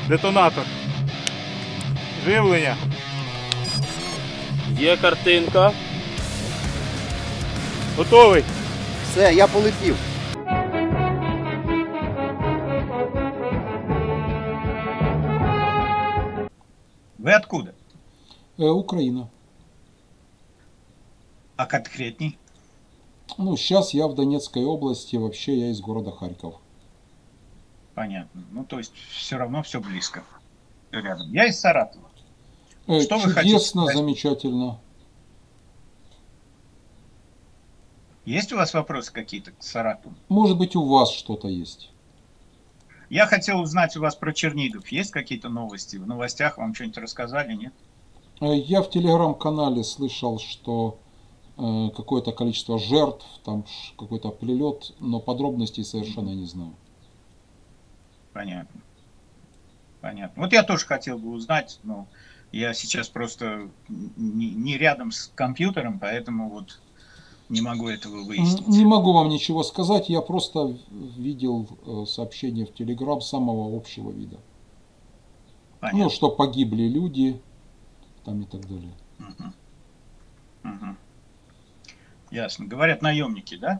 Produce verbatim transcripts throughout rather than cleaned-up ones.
Детонатор. Живлення. Є картинка. Готовий. Все, я полетів. Вы откуда? Э, Украина. А конкретней? Ну, сейчас я в Донецкой области, вообще я из города Харьков. Понятно. Ну, то есть, все равно все близко. Рядом. Я из Саратова. Э, Что вы чудесно, хотите? замечательно. Есть у вас вопросы какие-то к Саратову? Может быть, у вас что-то есть? Я хотел узнать у вас про Чернигов. Есть какие-то новости? В новостях вам что-нибудь рассказали, нет? Э, Я в телеграм-канале слышал, что э, какое-то количество жертв, там ш- какой-то прилет, но подробностей совершенно не знаю. Понятно. Понятно. Вот я тоже хотел бы узнать, но я сейчас просто не, не рядом с компьютером, поэтому вот не могу этого М, выяснить. Не могу вам ничего сказать, я просто в- видел э, сообщение в телеграм самого общего вида. Понятно. Ну, что погибли люди, там и так далее. Мгм. Мгм. Ясно. Говорят, наемники, да?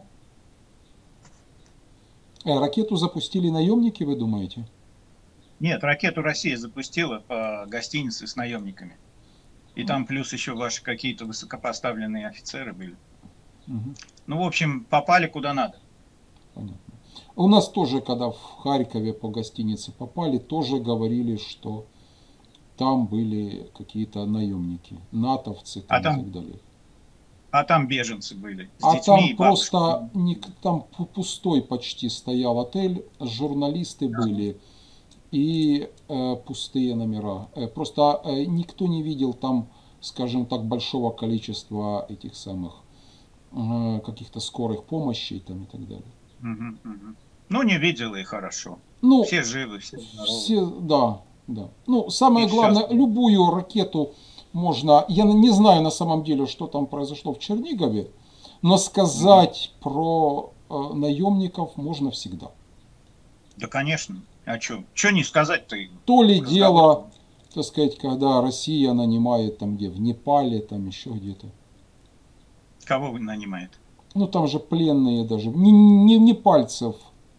Э, Ракету запустили наемники, вы думаете? Нет, ракету Россия запустила по гостинице с наемниками. И там плюс еще ваши какие-то высокопоставленные офицеры были. Мгм. Ну, в общем, попали куда надо. Понятно. У нас тоже, когда в Харькове по гостинице попали, тоже говорили, что там были какие-то наемники, натовцы там А и там так далее. А там беженцы были. С А детьми там и бабушками. просто ник- там пу- пустой почти стоял отель, журналисты были и э, пустые номера. Э, просто э, никто не видел там, скажем так, большого количества этих самых э, каких-то скорых помощей там и так далее. Мгм, мгм. Ну, не видела и хорошо. Ну, Все живы, все здоровы. все, да, да. Ну, самое И главное, сейчас- любую ракету можно. Я не знаю на самом деле, что там произошло в Чернигове, но сказать про э, наемников можно всегда. Да, конечно. А что? Что не сказать-то? им? То ли Разговор. дело, так сказать, когда Россия нанимает там где, в Непале, там еще где-то. Кого вы нанимает? Ну, там же пленные даже. Не, не, не пальцев.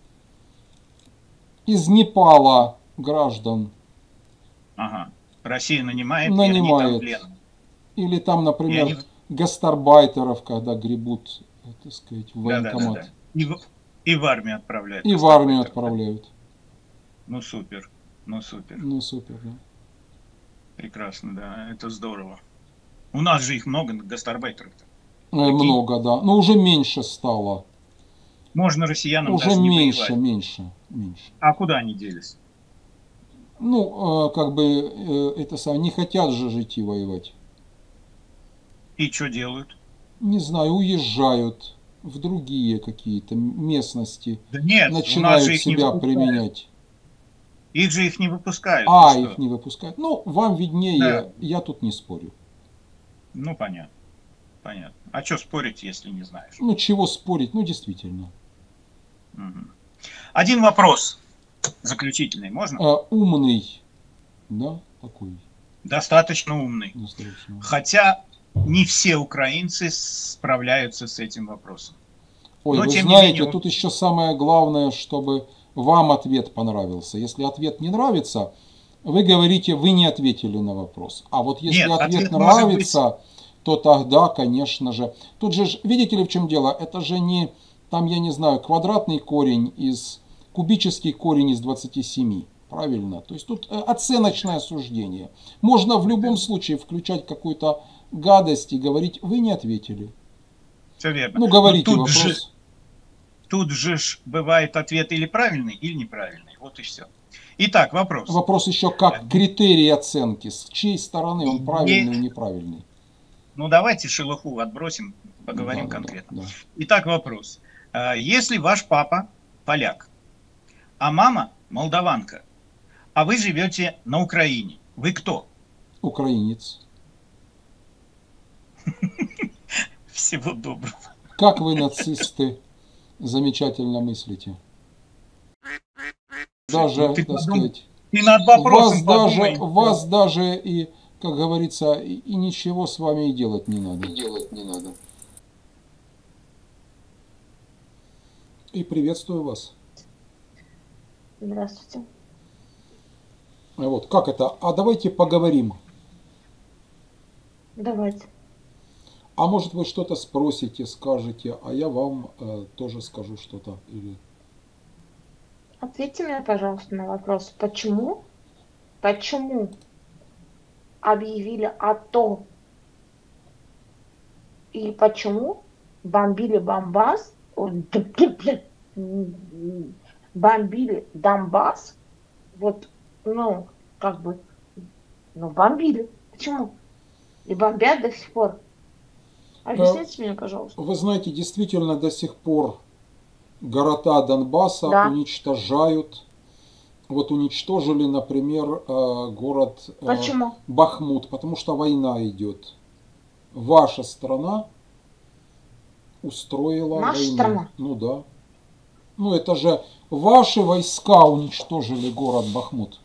Из Непала граждан. Ага. Россия нанимает, и они там Нанимает. пленные. Или там, например, И они- гастарбайтеров, когда гребут, э, так сказать, в Да, да, да, военкомат. да. И, в, и в армию отправляют. И в армию гастарбайтеров. отправляют. Ну, супер. Ну, супер. Ну, супер, да. Прекрасно, да. Это здорово. У нас же их много, гастарбайтеров-то. Э, Много, да. Но уже меньше стало. Можно россиянам Уже даже не меньше, воевать. меньше, меньше. А куда они делись? Ну, э, как бы, э, это самое, не хотят же жить и воевать. И что делают? Не знаю, уезжают в другие какие-то местности. Да нет, у нас Начинают же их не себя выпускают. применять. Их же их не выпускают. А, ты что? их не выпускают. Ну, вам виднее, Да. я тут не спорю. Ну, понятно. Понятно. А что спорить, если не знаешь? Ну, чего спорить, ну, действительно. Мгм. Один вопрос заключительный, можно? Э, умный, да, такой, Достаточно умный. достаточно. Хотя не все украинцы справляются с этим вопросом. Ой, Но, вы тем не знаете, менее, тут еще самое главное, чтобы вам ответ понравился. Если ответ не нравится, вы говорите, вы не ответили на вопрос. А вот если Нет, ответ, ответ может нравится, то тогда, конечно же... Тут же, ж- видите ли, в чем дело? Это же не, там, я не знаю, квадратный корень из... Кубический корень из двадцати семи. Правильно? То есть тут э, оценочное суждение. Можно в любом случае включать какую-то гадость и говорить, вы не ответили. Все верно. Ну, Но говорите тут вопрос. же, тут же ж бывает ответ или правильный, или неправильный. Вот и все. Итак, вопрос. Вопрос еще как критерий оценки, с чьей стороны он Не- правильный и неправильный. Ну, давайте шелуху отбросим, поговорим Да, да, конкретно. да. Итак, вопрос. А, Если ваш папа поляк, а мама молдаванка, а вы живете на Украине, вы кто? Украинец. Всего доброго. Как вы, нацисты, замечательно мыслите. Даже, Ну, ты так подумай. сказать, Ты ты над вас вопросом даже, подумай. вас даже и, как говорится, и, и ничего с вами и делать не надо. Делать не надо. И приветствую вас. Здравствуйте. Вот, как это? А давайте поговорим. Давайте. А может вы что-то спросите, скажете, а я вам э, тоже скажу что-то. Или... Ответьте мне, пожалуйста, на вопрос, почему, почему объявили АТО и почему бомбили Бомбас, бомбили Донбасс, вот, ну, как бы, ну, бомбили. Почему? И бомбят до сих пор. Объясните мне, пожалуйста. Вы знаете, действительно до сих пор города Донбасса Да. уничтожают. Вот уничтожили, например, э, город э, Почему? Бахмут, потому что война идет. Ваша страна устроила Наша войну. страна? Ну да. Ну это же ваши войска уничтожили город Бахмут.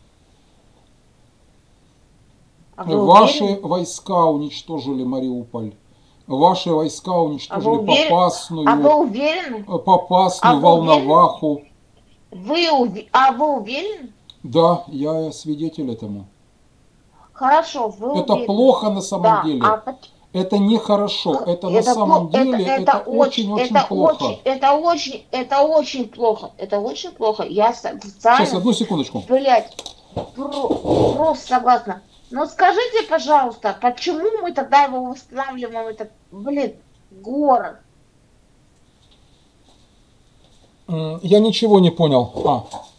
А вы Ваши уверены? войска уничтожили Мариуполь. Ваши войска уничтожили А вы уверен- Попасную, А вы уверены? Попасную, А вы уверены? Волноваху. Вы уви- А вы уверены? Да, я свидетель этому. Хорошо, вы Это уверены. плохо на самом Да, деле. а пот- Это нехорошо. Это, на это самом пло- деле это, это очень, очень-очень это плохо. очень, это очень, это очень плохо. Это очень плохо. Я с- Сейчас, официально, одну секундочку. блядь, про- просто согласна. Но скажите, пожалуйста, почему мы тогда его восстанавливаем, этот, блин, город? М, Я ничего не понял. А,